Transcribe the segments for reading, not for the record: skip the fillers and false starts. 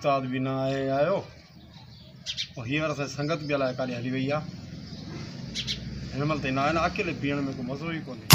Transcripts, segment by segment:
उस्ताद भी ना आयो हींअर असांजी संगत बि अलाए काॾे हली वई आहे हिन महिल ताईं न आहे न अकेले पीअण में को मज़ो ई कोन्हे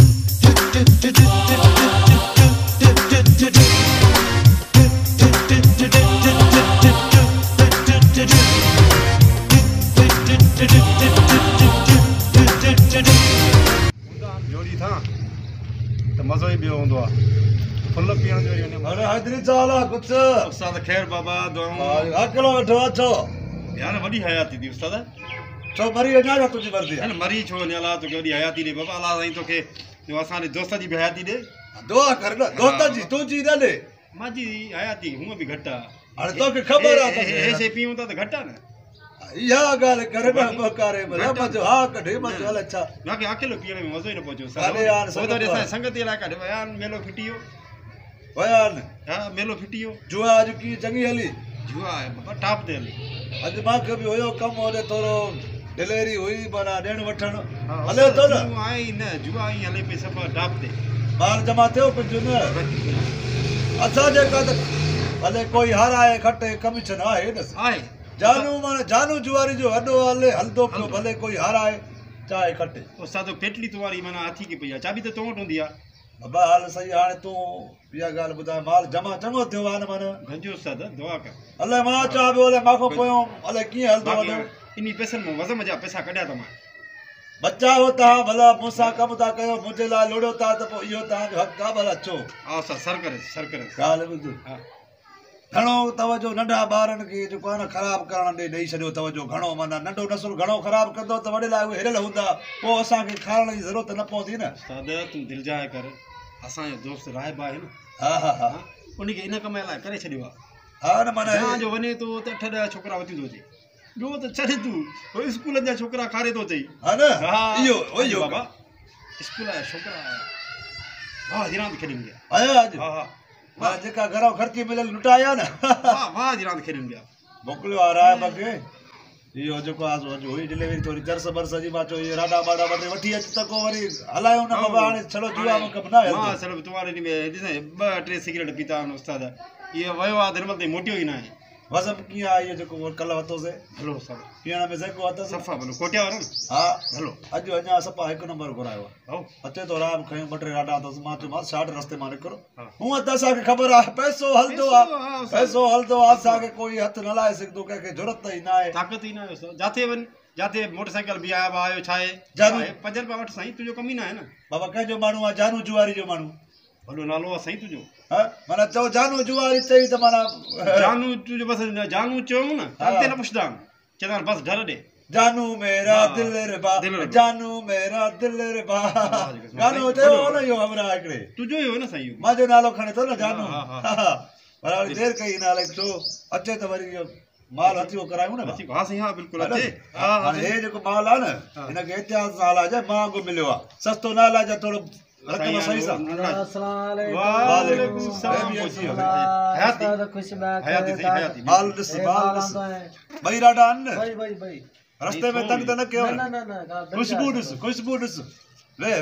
जोड़ी था त मज़ो ई ॿियो हूंदो आहे फुल पीअण जो अरे हैदरी चाल कुछ उस्ताद खैर बाबा दुआऊं अकेलो वेठो अचो यार वॾी हयाती थी उस्ताद छो मरी वञा या तुंहिंजी मर्ज़ी है न मरी छो वञे अलाह तोखे वॾी हयाती ॾे बाबा अलाह साईं तोखे असांजे दोस्त जी बि हयाती ॾे दुआ कर न दोस्त जी तुंहिंजी न ॾे मुंहिंजी हयाती हूअं बि घटि आहे हाणे तोखे ख़बर आहे हे शइ पीऊं था त घटि आहे न इहा ॻाल्हि करे न बकारे में मज़ो हा कढे मज़ो हल छा बाक़ी अकेलो पीअण में मज़ो ई न पहुचो अरे यार असांजे संगत इलाइक़ा काॾे विया आहिनि मेलो फिटी वियो विया आहिनि हा मेलो फिटी वियो जुआ अॼु कीअं चङी हली जुआ आहे बाबा टॉप ते हली अॼु मूंखे बि हुयो कमु होॾे थोरो डिलेवरी हुई माना ॾियणु वठणु हले थो न आहे ई न जुआ ई हले पई सभु टॉप ते माल जमा थियो कुझु न असां जेका त भले कोई हाराए खटे कमीशन आहे न आहे जानू माना जानू जुआरी जो हॾो हले हलंदो पियो भले कोई हाराए चाहे खटे उस्ताद पेटली तुम्हारी माना हाथी की पई आहे चाबी त तो वटि हूंदी आहे बाबा हाल सही हाणे तूं इहा ॻाल्हि ॿुधाए माल जमा चङो थियो आहे न माना घंजो उस्ताद दुआ कर अलाए मां चवां पियो अलाए मां खां पोयों अलाए कीअं हलंदो वञो इन पैसनि में वज़म जा पैसा कढिया त मां बचाओ तव्हां भला मूंसां कमु था कयो मुंहिंजे लाइ लोड़ियो था त पोइ इहो तव्हांजो हक़ु आहे भला अचो हा उस्ताद सर करे ॻाल्हि ॿुध घणो तवजो नंढा ॿारनि खे जेको आहे न ख़राबु करण ॾे ॾेई छॾियो तवजो घणो माना नंढो नसुल घणो ख़राबु कंदो त वॾे लाइ उहे हिरियल हूंदा पोइ असांखे खाइण जी ज़रूरत न पवंदी न उस्ताद तूं दिलि जाए कर असांजो दोस्त राहिब आहे न हा हा हा उनखे इन कम लाइ करे छॾियो आहे हा न माना जो वञे थो त 8-10 छोकिरा वठी थो अचे ॿियो त छॾे तूं स्कूलनि जा छोकिरा खारे थो चई हा न इहो बाबा स्कूल जा छोकिरा वाह जी रांदि खेॾनि पिया आया अॼु हा हा माना जेका घरां ख़र्ची मिलियल लुटाया न वाह जी रांदि खेॾनि पिया मोकिलियो आहे राहिब खे इहो जेको आहे हुई डिलीवरी थोरी जर्स बर्स जी मां चयो इहे राडा बाडा वठी अच त को वरी हलायूं न बाबा हाणे छड़ो जुआ में कमु न मां चलो तुम्हारे में ॾिसां 2-3 सिगरेट पीता आहिनि उस्ताद इहो वियो आहे निर्मल ताईं मोटियो ई न आहे वज़म कीअं आहे इहो जेको कल्ह वरितोसीं हलो उस्ताद पीअण में जेको अथसि सफ़ा भलो कोटिया वारो न हा हलो अॼु अञा सफ़ा 1 नंबर घुरायो आहे हाओ अचे थो राम खयूं 2-3 राडा अथसि मां चयोमांसि शार्ट रस्ते मां निकिरो हूअं त असांखे ख़बर आहे पैसो हलंदो आहे असांखे कोई हथु न लाहे सघंदो कंहिंखे ज़रूरत ई न आहे ताक़त ई न आहे उस्ताद जिथे वञ जिथे मोटरसाइकिल बीहायो आयो छा आहे 5 रुपया वठि साईं तुंहिंजो कम ई न आहे न बाबा कंहिंजो माण्हू आहे जानू जुआरी जो माण्हू वॾो नालो आहे साईं तुंहिंजो हा माना चओ जानू जुआरी चई त माना जानू तुंहिंजो बसि जानू चयूं न अॻिते न पुछंदा चवंदा बसि डर ॾे जानू मेरा दिल रबा जानू मेरा दिल रबा गानो चयो न इहो हमरा हिकिड़े तुंहिंजो ई हो न साईं मुंहिंजो नालो खणे थो न जानू पर हाणे देरि कई न अलाए छो अचे त वरी इहो माल हथियो करायूं न हा साईं हा बिल्कुलु अचे हाणे हे जेको माल आहे न हिनखे इतिहास सां हलाइजे महांगो मिलियो आहे सस्तो न हलाइजे थोरो रक़म सही सां माल ॾिस ॿई ॾाढा आहिनि न रस्ते में तंग त न कयो ख़ुशबू ॾिस वे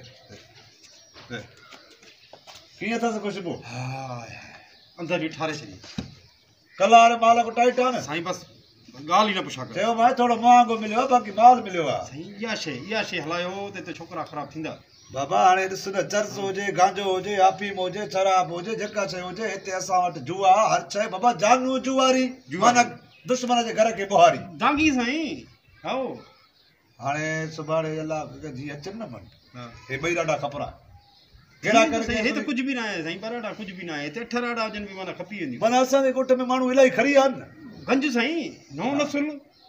कीअं अथसि ख़ुशबू अंदरि बि ठारे छॾी कल्ह वारे माल को टाइट आहे न साईं बसि ॻाल्हि ई न पुछा कर चयो मां थोरो महांगो मिलियो आहे बाक़ी माल मिलियो आहे साईं इहा शइ हलायो त हिते छोकिरा ख़राबु थींदा बाबा हाणे ॾिस न चर्स हुजे गांजो हुजे अफीम हुजे शराब हुजे जेका शइ हुजे हिते असां वटि जुआ हर शइ बाबा जानू जुआरी माना दुश्मन जे घर खे ॿुहारी दांगी साईं हाओ हाणे सुभाणे अलाह जी अचनि न मन हे ॿई ॾाढा खपरा कहिड़ा करे हे त कुझु बि न आहे साईं बराडा कुझु बि न आहे हिते 8 राडा हुजनि बि माना खपी वेंदी माना असांजे ॻोठ में माण्हू इलाही खरी आहिनि न गंज साईं नओं नसुल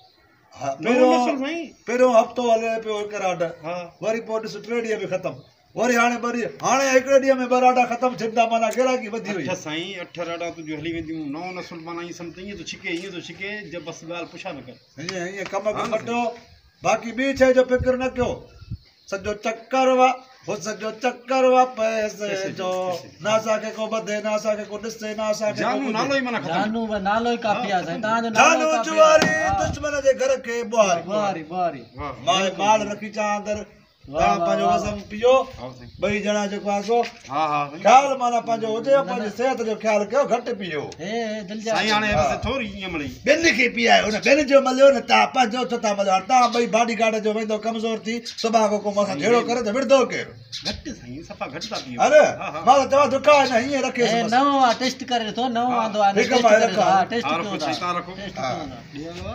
पहिरियों हफ़्तो हले पियो हिकु राड वरी पोइ ॾिस 3 ॾींहं में ख़तमु वरी हाणे हिकिड़े ॾींहं में 2 राडा ख़तमु थियनि माना गिराकी वधी वई साईं 8 राडा तुंहिंजूं हली वेंदियूं नओं नसुल माना ईअं सम्झ ईअं थो छिके जब बसि ॻाल्हि पुछा न कर हीअं कम कटो बाक़ी ॿी शइ जो फ़िक्र न कयो सॼो चक्कर वा पैसे जो न असांखे को ॿधे न असांखे को ॾिसे न असांखे नालो ई काफ़ी आहे साईं तव्हांजो जानू जुआरी दुश्मन जे घर खे ॿुहारी माल रखी अचां अंदरि तव्हां पंहिंजो वज़न पियो ॿई ॼणा जेको आहे सो हा हा ख़्यालु माना पंहिंजो हुजे पंहिंजी सिहत जो ख़्यालु कयो घटि पीओ साईं हाणे बसि थोरी ईअं मिली ॿिनि खे पीआयो हुन ॿिनि जो मलियो न तव्हां पंहिंजो छो था मलियो तव्हां ॿई बॉडी गार्ड जो वेंदो कमज़ोर थी सुभाणे को मसां जहिड़ो करे त विड़ंदो केरु घटि साईं सफ़ा घटि था पियो अरे मां त चवां दुका न हीअं रखे नओं आहे टेस्ट करे ॾिठो नओं आंदो आहे ठीकु आहे, मां रखां। टेस्ट हा, कयो रखो, था तव्हां रखो। टेस्ट हा। कयो था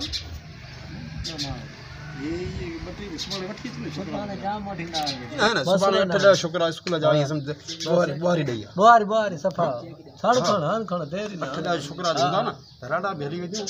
ये बटी सुभाणे वठी अचु न छोकिरा सुभाणे जाम वठींदा आहियो न सुभाणे वठी ॾह छोकिरा स्कूल जा ईअं सम्झ ॿुहारी ॾेई आहे ॿुहारी सफ़ा साड़ू खण हान खण देरी न अठ ॾह छोकिरा हूंदा न त राडा बि हली वेंदियूं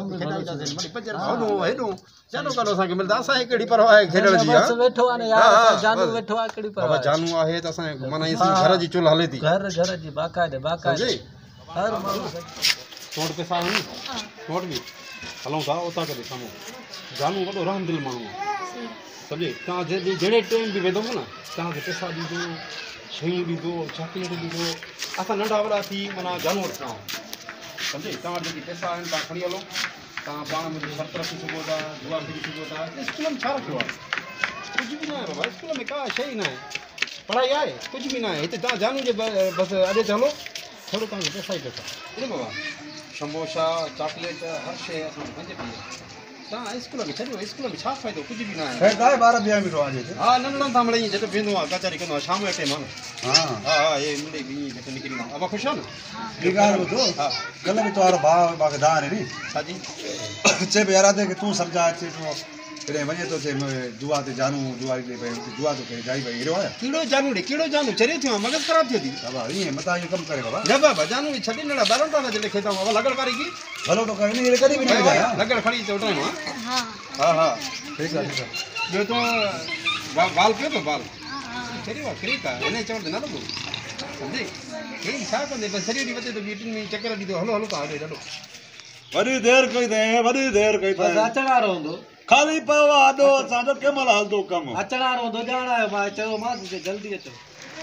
हेॾो जानो काॾो असांखे मिलंदा असांखे कहिड़ी परवाह आहे खेॾण जी बस वेठो आहे न यार जानू वेठो आहे कहिड़ी बाबा पर जानू आहे त असांजे माना घर जी चुल्ह हले थी घर जी बाक़ाइदे सम्झे हर माण्हू टोट पैसा आहिनि टोट बि हलूं था उतां करे साम्हूं जानू वॾो रहम दिलि माण्हू आहे सम्झे तव्हां जहिड़े टाइम बि वेंदव न तव्हांखे पैसा ॾींदो शयूं ॾींदो चॉकलेट ॾींदो असां नंढा वॾा थी माना जानू वटि खाऊं सम्झे तव्हां वटि जेकी पैसा आहिनि तव्हां खणी हलो तव्हां पाण मुंहिंजी शर्त रखी सघो था जुआ खेॾी सघो था स्कूल में छा रखियो आहे कुझु बि न आहे बाबा स्कूल में का शइ ई न आहे पढ़ाई आहे कुझु बि न आहे हिते तव्हां जानू जे बसि अॾे ते हलो थोरो तव्हांखे पैसा ई पैसा ईअं बाबा समोसा चॉकलेट हर शइ असांखे पंहिंजे पई तव्हां स्कूल में छॾियो स्कूल में छा फ़ाइदो कुझु बि न आहे ॿार बि बीठो आहे हिते हा नंढड़नि सां मिड़ई जॾहिं वेंदो आहे कचहरी कंदो आहे शाम जो टाइम आहे न हा हा हा हे मुंडे बि ईअं घटि निकिरींदो आहे अब ख़ुशि आहे न ॿी ॻाल्हि ॿुधो हा कल्ह बि तुंहिंजो भाउ मूंखे दार नी छाजी चए पियो यार की तूं सम्झा अचे पियो कॾहिं वञे थो चए जुआ ते जानू जुआरी ते भई जुआ थो करे जाई भई अहिड़ो आहे कहिड़ो जानू ॾे कहिड़ो जानू चरियो थियो आहे मगज़ ख़राबु थियो थी बाबा ईअं मथां इहो कमु करे बाबा न बाबा जानू छॾे नड़ा ॿारनि था न जॾहिं खेता बाबा लगड़ वारी की भलो तो करे नी कॾहिं बि न ॿुधाया लगड़ खणी अचो टाइम आहे हा हा ठीकु आहे ठीकु आहे ॿियो तूं बाल पियो थो बाल चरियो आहे क्रीक आहे हिन चवण ते न लॻो सम्झे हे छा कंदे बसि सॼो ॾींहुं वधे थो ॿिटिनि में चकर ॾींदो हलो हलो था हेॾो वॾी देरि कई अथई वॾी देरि कई बस अथई अचण वारो हूंदो खाली पियो आहे अॾो असांजो कंहिं महिल हलंदो कमु अचण वारो हूंदो ॼाण आयो मां चयो मां जल्दी अचो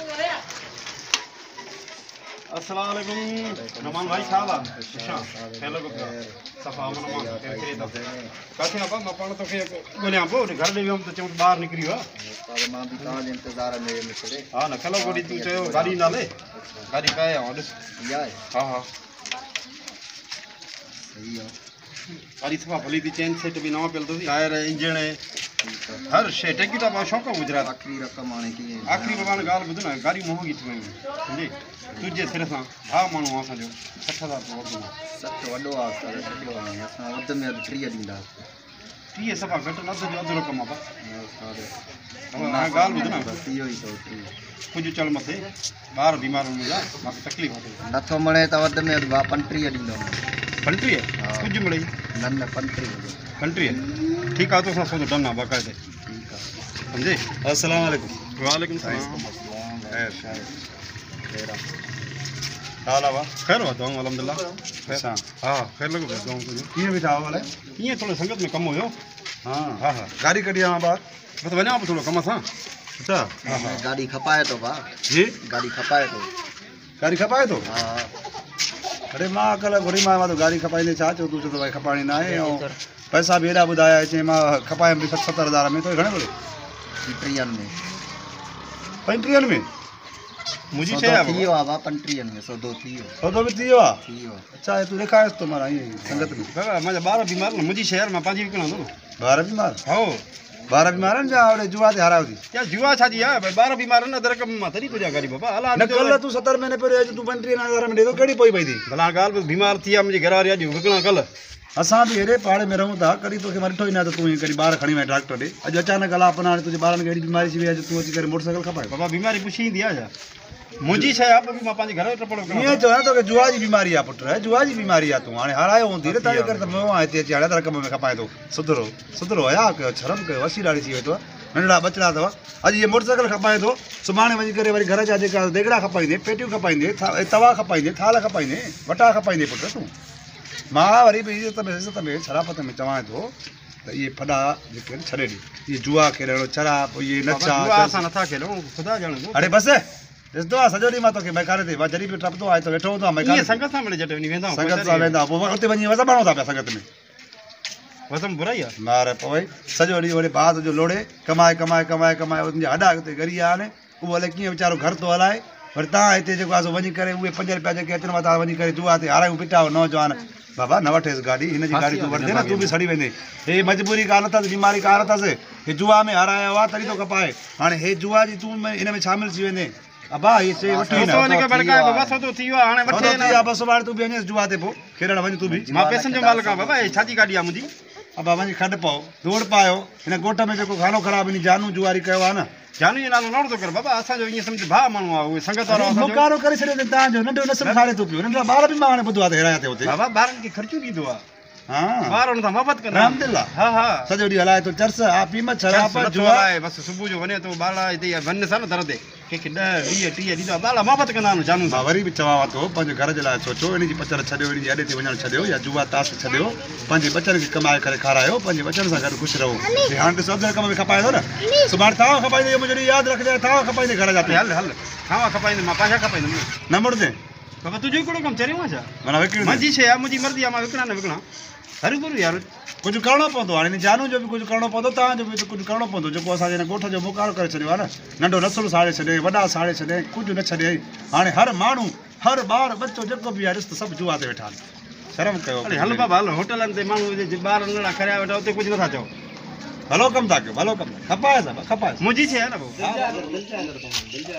अस्सलाम वालेकुम रहमान भाई छा हाल आहे हेलो सफ़ा अमन मां किथे त काथे आहे मां पाण तोखे ॻोल्हियां पोइ घर ॾे वियुमि त चऊं ॿाहिरि निकिरी वियो आहे मां बि तव्हांजे इंतज़ार में हा न कल्ह गोॾी तूं चयो गाॾी नाले गाॾी काए आहे ॾिस हा हा गाॾी सफ़ा भली थी चेन सेट बि नवां पियल अथव टायर इंजण हर शइ टिकट आहे शौक़ु गुजरात आख़िरी रक़म हाणे कीअं आख़िरी बाबा ॻाल्हि ॿुध न गाॾी महांगी थी वियूं सम्झे तुंहिंजे सिर सां हा माण्हू आहे असांजो 60,000 रुपया वठंदो सच वॾो आहे छॾियो हाणे असां वधि में वधि 30 ॾींदा 30 सफ़ा घटि न अधु रक़म आहे हाणे ॻाल्हि ॿुध न इहो ई अथव कुझु चल मथे ॿार बीमार मुंहिंजा मूंखे तकलीफ़ थिए नथो मिले त वधि में वधि 35 ॾींदो 35 कुझु मिड़ई न 35 35 ठीकु आहे तोसां सौदो डन आहे बाक़ाइदे ठीकु आहे सम्झे अस्सलाम वालेकुम वालेकुम सलाम हाल आहे ख़ैर आहे तव्हां अलहमदिल्ला अच्छा हा ख़ैर लॻो पियो तव्हां तुंहिंजो कीअं बीठा हो भले ईअं थोरो संगत में कमु हुयो हा हा हा गाड़ी कढी आवां ॿार बसि वञा पियो थोरो कम सां अच्छा गाड़ी खपाए तो बा जी गाड़ी खपाए तो गाड़ी खपाए थो हाँ अरे मां कल्ह घुरी मां तो गाड़ी खपाईंदे छा चयो तूं चयो त भई खपाइणी न आहे ऐं पैसा बि हेॾा ॿुधाया चई मां खपायमि बि 70,000 में तो घणे बोले 35 में 35 में मुंहिंजी शइ सौदो आहे थी वियो आहे बा 35 में सौदो थी वियो सौदो बि थी वियो आहे थी वियो अच्छा तूं ॾेखारिस थो मां ईअं संगत में बाबा मुंहिंजा ॿार बीमार न मुंहिंजी शइ मां पंहिंजी विकिणंदो न ॿार बीमार हो ॿार बीमार आहिनि छा होॾे जुआ ते हारायो थी क्या जुआ छाजी आहे भई ॿार बीमार आहिनि अधु रक़म मां तॾहिं तुंहिंजा गाॾी बाबा हला न कल्ह तूं 70 महीने पहिरियों अॼु तूं 35,000 में ॾे थो कहिड़ी पोई पई थी भला ॻाल्हि बीमार थी आहे मुंहिंजी घरवारी अॼु विकिणा कल्ह असां बि हेॾे पाड़े में रहूं था कॾहिं तोखे मां ॾिठो ई न त तूं कॾहिं ॿार खणी वञे डॉक्टर ॾे अॼु अचानक अला अपना हाणे तुंहिंजे ॿारनि खे अहिड़ी बीमारी थी वई आहे तूं अची करे मोटरसाइकिल खपाए बाबा बीमारी पुछी ईंदी आहे छा मुंहिंजी शइ आहे पोइ बि मां पंहिंजे घर जो टपड़ो ईअं चयो न तोखे जुआ जी बीमारी आहे पुटु जुआ जी बीमारी आहे तूं हाणे हारायो हूंदी न तव्हांजे करे त मयो आहे हिते अची हाणे रक़म में खपाए थो सुधरो हया कयो शर्म कयो वसी ॾाढी थी वई अथव नंढड़ा बचड़ा अथव अॼु इहे मोटरसाइकिल खपाए थो सुभाणे वञी करे वरी घर जा जेका देगड़ा खपाईंदे पेटियूं खपाईंदे तवा खपाईंदे थाल खपाईंदे वटा खपाईंदे पुटु तूं मां वरी बि इज़त में शराफ़त में चवां थो त इहे फॾा जेके आहिनि छॾे ॾे इहे जुआ खेॾणु शराब इहे नचा असां नथा खेॾूं ख़ुदा ॼाणे अरे बसि ॾिसंदो आहे सॼो ॾींहुं मां तोखे मैखारे ते मां जॾहिं बि टपंदो आहे त वेठो हूंदो आहे मैखारे संगत सां मिले जॾहिं वञी वेंदा संगत सां वेंदा पोइ उते वञी वज़ा माण्हू था पिया संगत में वसम बुराई आहे मार पवे सॼो ॾींहुं वरी भाउ जो लोड़े कमाए कमाए कमाए कमाए उनजा हॾा हिते गरी आया आहिनि उहो हले कीअं वीचारो घर थो हलाए वरी तव्हां हिते जेको आहे सो वञी करे उहे 5 रुपया जेके अचनि था वञी करे जुआ ते हारायूं पिटाओ नौजवान बाबा न वठेसि गाॾी हिन जी गाॾी तूं वठंदे न तूं बि सड़ी वेंदे हे मजबूरी कान अथसि बीमारी कान अथसि हे जुआ में हारायो आहे तॾहिं थो खपाए हाणे हे जुआ जी तूं हिन में शामिल थी वेंदे अबा हे शइ वठी न बाबा सौदो थी वियो आहे हाणे वठे न बसि सुभाणे तूं बि वञेसि जुआ ते पोइ खेॾणु वञ तूं बि मां पैसनि जो मालिक आहियां बाबा हे छाजी गाॾी आहे मुंहिंजी अबा वञी खॾ पाओ दौड़ पायो हिन ॻोठ में जेको खानो ख़राबु हिन जानू जुआरी कयो आहे न जानू जो नालो नोड़ थो कर बाबा असांजो ईअं सम्झ भाउ माण्हू आहे उहे संगत वारो मुकारो करे छॾियो अथई तव्हांजो नंढो नसुल खाड़े थो पियो नंढा ॿार बि मां हाणे ॿुधो आहे त हेरायां ते हुते बाबा ॿारनि खे ख़र्चो ॾींदो आहे हा ॿार हुन सां मोहबत कंदा रामदिल्ला हा हा सॼो ॾींहुं हलाए थो चर्स हा पीम शराब जुआ आहे बसि सुबुह जो वञे थो ॿार हिते वन सां न दर ते कंहिंखे 10 20 30 ॾींदो आहे ॿार मोहबत कंदा आहिनि जानू मां वरी बि चवां थो पंहिंजे घर जे लाइ सोचो इन जी पचर छॾियो इन जी अॾे ते वञणु छॾियो या जुआ ताश छॾियो पंहिंजे बचनि खे कमाए करे खारायो पंहिंजे बचनि सां गॾु ख़ुशि रहो हाणे ॾिसो अधु कम में खपाए थो न सुभाणे तव्हां खपाईंदे इहो मुंहिंजो यादि रखिजे तव्हां खपाईंदे घर जा हल हल खावा खपाईंदुमि मां पंहिंजा खपाईंदुमि न मुड़दे बाबा तुंहिंजो हिकिड़ो कमु चरियो आहे छा माना विकिणी मुंहिंजी शइ आहे मुंहिंजी मर्ज़ी आहे मां विकिणा न विकिणा हरू भरू यार कुझु करिणो पवंदो हाणे हिन जानू जो बि कुझु करिणो पवंदो तव्हांजो बि कुझु करिणो पवंदो जेको असांजे हिन ॻोठ जो मुकारो करे छॾियो आहे न नंढो नसुल साड़े छॾे वॾा साड़े छॾे कुझु न छॾे हाणे हर माण्हू हर ॿार बच्चो जेको बि आहे ॾिस त सभु जुआ ते वेठा आहिनि शर्म कयो अरे हल बाबा हल होटलनि ते माण्हू ॿार नंढा खरिया वेठा उते कुझु नथा चओ भलो कमु था कयो भलो कमु खपाए साहिबु खपाए मुंहिंजी शइ आहे न भाऊ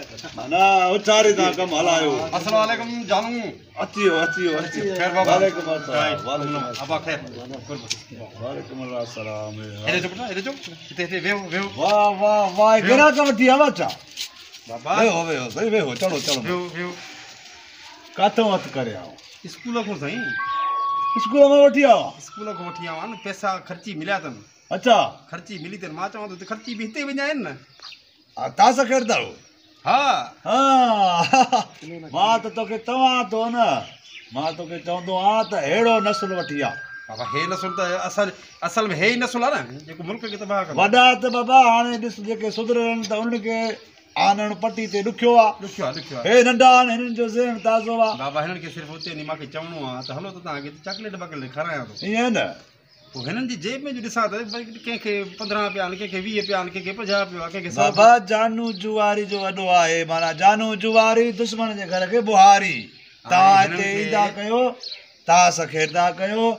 न उचारी था कमु हलायो अस्सलाम वालेकुम जानू अची वियो अची वियो अची वियो खैर बाबा वालेकुम अस्सलाम वालेकुम अबा खैर वालेकुम अस्सलाम हेॾे चुप हेॾे चुप हिते हिते वेहो वेहो वाह वाह वाह गिरा कम थी आवा चा बाबा वेहो वेहो सही वेहो चलो चलो वेहो वेहो काथों हथ करे आओ स्कूल खां साईं स्कूल में वठी आओ स्कूल खां वठी आवा न पैसा ख़र्ची मिलिया अथनि अच्छा ख़र्ची मिली अथनि मां चवां थो ख़र्ची बि हिते विञा आहिनि न तव्हां सां खेॾंदा आहियो हा हा मां त तोखे चवां थो न मां तोखे चवंदो आहियां त अहिड़ो नसुल वठी आ बाबा हे नसुल त असल में हे ई नसुल आहे न जेको मुल्क खे तबाह कंदो वॾा त बाबा हाणे ॾिस जेके सुधरनि त उन्हनि खे आनण पटी ते ॾुखियो आहे ॾुखियो आहे ॾुखियो आहे हे नंढा आहिनि हिननि जो ज़हन ताज़ो आहे बाबा हिननि खे सिर्फ़ु उते मूंखे चवणो आहे त हलो त तव्हांखे चॉकलेट बकलेट खारायां थो ईअं न पोइ हिननि जी जेब में जो ॾिसां त कंहिंखे 15 रुपया आहिनि कंहिंखे 20 रुपया आहिनि कंहिंखे 50 रुपया कंहिंखे 100 बाबा जानू जुआरी जो वॾो आहे माना जानू जुआरी दुश्मन जे घर खे बुहारी तव्हां हिते ईंदा कयो ताश खेॾंदा कयो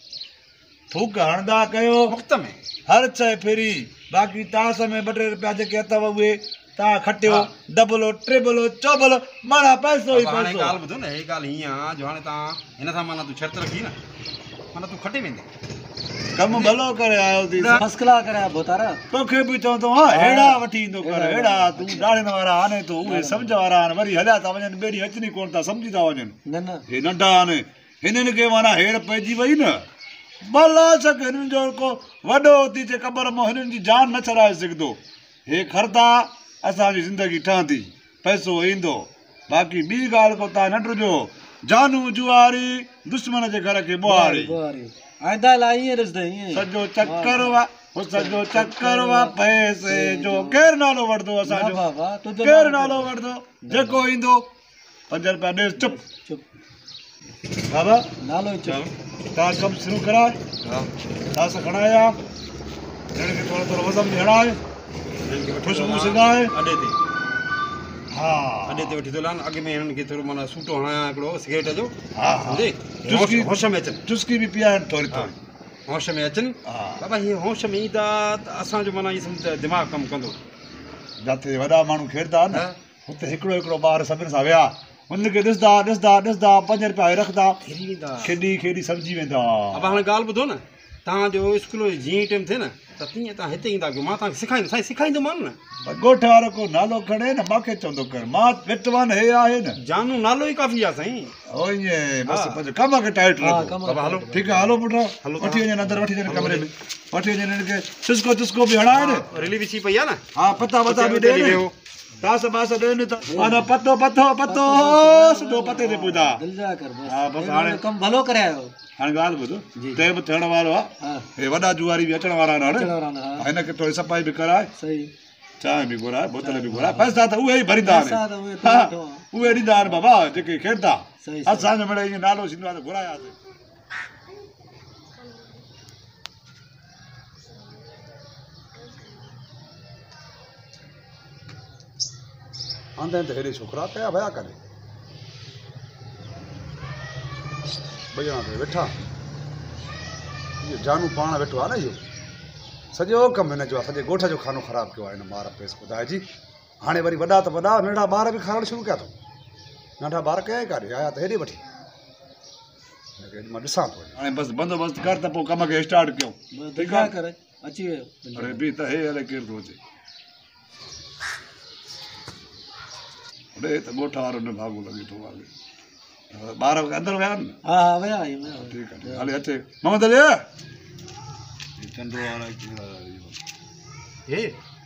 थूक हणंदा कयो मुफ़्त में हर शइ फ्री बाक़ी ताश में 2 टे रुपया जेके अथव उहे तव्हां खटियो डबलो ट्रिबलो चोबलो माना पैसो ई हाणे पैसो ॻाल्हि ॿुधो न हे ॻाल्हि हीअं आहे जो हाणे तव्हां हिन सां माना तूं शर्त रखी न माना तूं खटे वेंदे कमु भलो करे आयो थी फर्स्ट क्लास करे बोतारा तोखे बि चवंदो हा हेड़ा वठी ईंदो कर हेड़ा तूं ॾाड़ियुनि वारा आने तो उहे सम्झ वारा आहिनि वरी हलिया था वञनि ॿेड़ी अचनी कोन था सम्झी था वञनि न न हे नंढा आहिनि हिननि खे माना हेर पइजी वई न भला सक हिननि जो को वॾो थी चे क़बर मां हिननि जी जान न छॾाए सघंदो हे खरदा असांजी ज़िंदगी ठहंदी पैसो ईंदो बाक़ी ॿी ॻाल्हि को तव्हां न ॾिजो जानू जुआरी दुश्मन जे घर खे बुहारी आइंदा लाइ ईअं ॾिसंदे ईअं सॼो चक्कर वा सॼो चक्कर वा पैसे जो केरु नालो वठंदो असांजो बाबा तुंहिंजो केरु नालो वठंदो जेको ईंदो 5 रुपया ॾे चुप चुप बाबा नालो चुप तव्हां कमु शुरू कराए तव्हां सां खणाया हिन खे थोरो थोरो वज़न बि हणाए ख़ुशबू सिंगाए अॾे ते हा अॾे ते वठी थो लान अॻ में हिननि खे थोरो माना सूटो हणायां हिकिड़ो सिगरेट जो हा सम्झे चुस्की होश में अचनि चुस्की बि पीआइनि थोरी थोरी होश में अचनि हा बाबा हीअ होश में ईंदा त असांजो माना इहो सम्झ त दिमाग़ु कमु कंदो जिते वॾा माण्हू खेॾंदा न हुते हिकिड़ो हिकिड़ो ॿार सभिनि सां विया हुनखे ॾिसंदा ॾिसंदा ॾिसंदा 5 रुपया रखंदा खेॾी वेंदा खेॾी खेॾी सम्झी वेंदा अब हाणे ॻाल्हि ॿुधो न तव्हांजो स्कूल जो जीअं टाइम थिए न त तीअं तव्हां हिते ईंदा कयो मां तव्हांखे सेखारींदुमि साईं सेखारींदोमान न ॻोठ वारो को नालो खणे न मूंखे चवंदो कर मां विटवान हे आहे न जानू नालो ई काफ़ी आहे साईं ओ ईअं बसि पंहिंजो कम खे टाइट रखो बाबा हलो ठीकु आहे हलो पुटु हलो वठी वञनि अंदरि वठी वञनि कमरे में वठी वञनि हिननि खे चुस्को चुस्को बि हणाए न रिली विछी पई आहे न हा पता वता बि ॾे न तास बास ॾियनि त माना पतो पतो पतो सिधो पते ते पुॼा दिल जा कर बस हा बसि हाणे कम भलो करे आयो हाणे ॻाल्हि ॿुधो टाइम थियण वारो आहे हां हे वॾा जुआरी बि अचण वारा आहिनि हाणे चलवरान हां हिनखे थोरी सफ़ाई बि कराए सही चांहि बि घुराए बोतल बि घुराए पैसा त उहे ई भरींदा पैसा त आहिनि उहे त वठो उहे ॾींदा आहिनि बाबा जेके खेॾंदा सही असांजो मिड़े ईअं नालो थींदो आहे त घुरायासीं आंदा त हेॾे छोकिरा कया विया करे ॿई ॼणा ते वेठा इहो जानू पाण वेठो आहे न इहो सॼो कमु हिनजो आहे सॼे ॻोठ जो खानो ख़राबु कयो आहे हिन ॿार पेस ॿुधाइजी हाणे वरी वॾा त वॾा नंढा ॿार बि खाइणु शुरू कया अथऊं नंढा ॿार कया ई काॾे आया त हेॾे वठी मां ॾिसां थो हाणे बसि बंदोबस्तु कर त पोइ कम खे स्टार्ट कयूं ठीकु आहे करे अची वियो अरे बि त हे अलाए केरु थो अचे अरे त ॻोठ वारो न भाॻो लॻे थो ॿार अंदरि विया आहिनि हा हा विया आहियूं ठीकु आहे हले अचे मोहम्मद अली चंडो वारा हे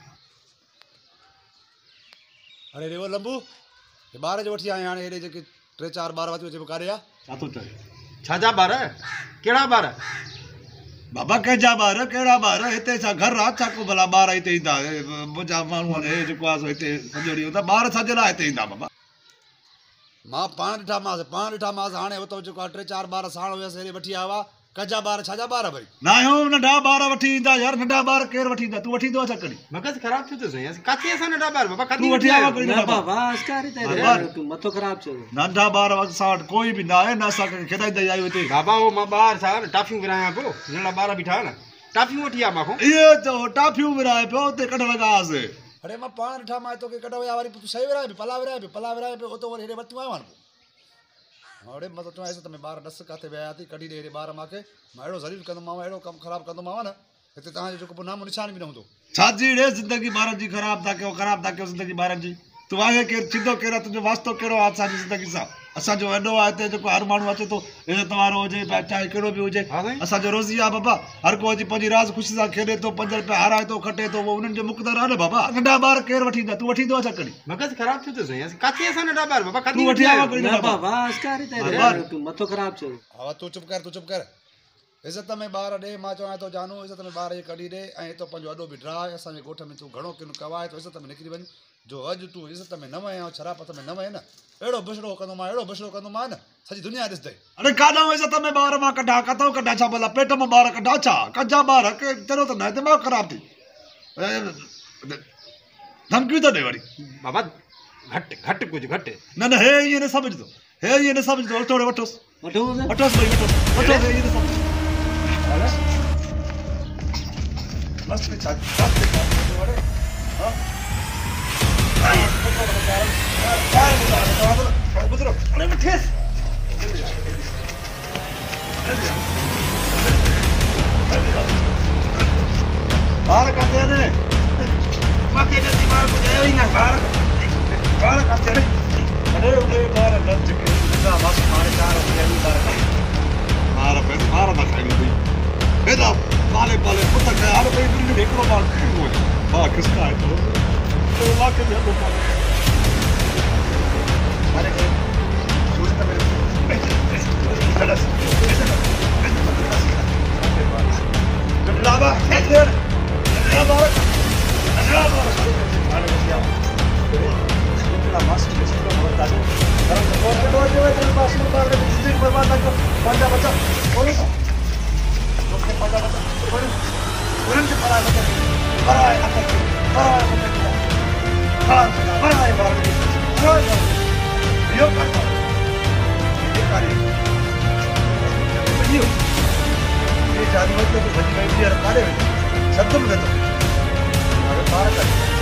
अरे रेवो लंबू हे ॿार जो वठी आया हाणे हेॾे जेके 3-4 ॿार वठी अचे कारे आहे छा थो चए छाजा ॿार कहिड़ा ॿार बाबा कंहिंजा ॿार कहिड़ा ॿार हिते छा घर आहे छा को भला ॿार हिते ईंदा मुंहिंजा माण्हू हे जेको आहे हिते सॼो ॾींहुं हूंदा ॿार छाजे लाइ हिते ईंदा बाबा मां पाण ॾिठामांसि हाणे हुतो जेको आहे 3-4 ॿार साण हुयसि हेॾे वठी आया हुआ कंहिंजा ॿार छाजा ॿार भई न आहियो नंढा ॿार वठी ईंदा यार नंढा ॿार केरु वठी ईंदा तूं वठी ईंदो आहे छा कॾहिं मगज़ ख़राब थियो थो साईं काथे असां नंढा ॿार बाबा तूं वठी आयो न बाबा अस्कारी ते तूं मथो ख़राब थियो नंढा ॿार असां वटि कोई बि न आहे न असां खेॾाईंदा आहियूं हिते बाबा उहो मां ॿाहिरि छा टाफियूं विरायां पियो नंढा ॿार बीठा न टाफियूं वठी आ मां इहो चओ टाफियूं विराए पियो हुते कढ लॻासीं अरे मां पाण ॾिठा मां तोखे कढ विया वरी तूं शइ विराए पियो पला विराए पियो उतो वरी हेॾे वरितूं आयो आहिनि अड़े मां चवां त में ॿार ॾस किथे विया थी कढी ॾे हेॾे ॿार मूंखे मां अहिड़ो ज़लील कंदोमांव अहिड़ो कमु ख़राबु कंदोमांव न हिते तव्हांजो जेको पोइ नामो निशान बि न हूंदो छाजी ॾे ज़िंदगी ॿारनि जी ख़राबु था कयो ज़िंदगी ॿारनि जी तूं आहे केरु थींदो केरु आहे तुंहिंजो वास्तो कहिड़ो आहे असांजी ज़िंदगी सां असांजो एॾो आहे हिते जेको हर माण्हू अचे थो इज़त वारो हुजे चाहे कहिड़ो बि हुजे असांजो रोज़ी आहे बाबा हर को अची पंहिंजी राज़ ख़ुशी सां खेॾे थो 5 रुपया हाराए थो खटे थो उहो उन्हनि जो मुक़दर आहे न बाबा नंढा ॿार केरु वठी ईंदा तूं वठी ईंदो आहे छा कॾहिं मगज़ ख़राब थियो थो साईं काथे असां नंढा ॿार बाबा तूं वठी आयो न बाबा अस्कारी ते तूं मथो ख़राब थियो हा तूं चुप कर इज़त में ॿार ॾे मां चवां थो जानू इज़त में ॿार कढी ॾे ऐं हितो पंहिंजो वॾो बि ड्राए असांजे ॻोठ में तूं घणो किन कवाए थो इज़त में निकिरी वञ जो अॼु तूं इज़त में न वए ऐं शराफ़त में न वए न अहिड़ो बुछड़ो कंदोमांइ न सॼी दुनिया ॾिसंदई अरे काॾां इज़त में ॿार मां कढा किथां कढा छा भला पेट में ॿार कढा छा कंजा ॿार चलो त न दिमाग़ ख़राबु थी धमकियूं थो ॾे वरी बाबा घटि कुझु घटि न हे ईअं न सम्झंदो वठोसि ॿार काथे आहिनि शादी